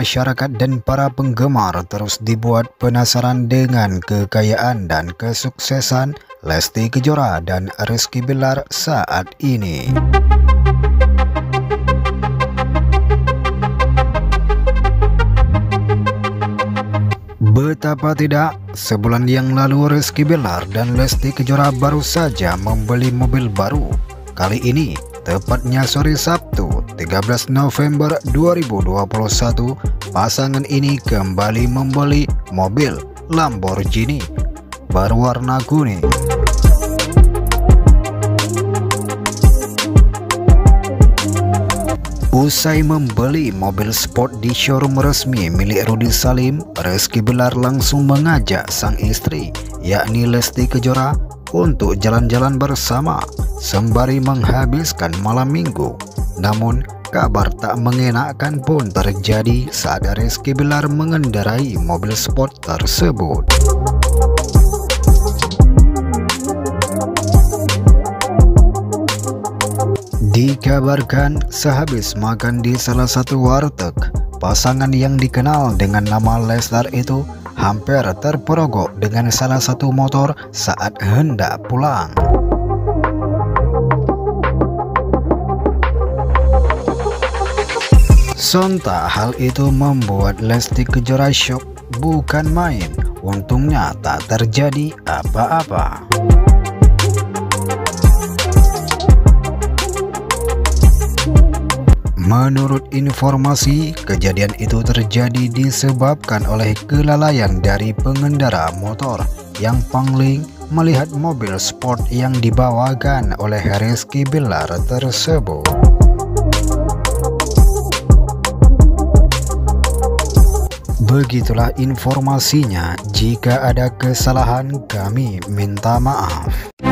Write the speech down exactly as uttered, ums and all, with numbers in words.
masyarakat dan para penggemar terus dibuat penasaran dengan kekayaan dan kesuksesan Lesti Kejora dan Rizky Bilar saat ini. Betapa tidak, sebulan yang lalu Rizky Bilar dan Lesti Kejora baru saja membeli mobil baru. Kali ini, tepatnya sore Sabtu tiga belas November dua ribu dua puluh satu, pasangan ini kembali membeli mobil Lamborghini berwarna kuning. Usai membeli mobil sport di showroom resmi milik Rudy Salim, Rizky Bilar langsung mengajak sang istri, yakni Lesti Kejora, untuk jalan-jalan bersama sembari menghabiskan malam minggu. Namun, kabar tak mengenakkan pun terjadi saat Rizky Bilar mengendarai mobil sport tersebut. Dikabarkan sehabis makan di salah satu warteg, pasangan yang dikenal dengan nama Leslar itu hampir terperogok dengan salah satu motor saat hendak pulang. Sontak hal itu membuat Lesti Kejora syok bukan main. Untungnya tak terjadi apa-apa. Menurut informasi, kejadian itu terjadi disebabkan oleh kelalaian dari pengendara motor yang pangling melihat mobil sport yang dibawakan oleh Rizky Bilar tersebut. Begitulah informasinya. Jika ada kesalahan, kami minta maaf.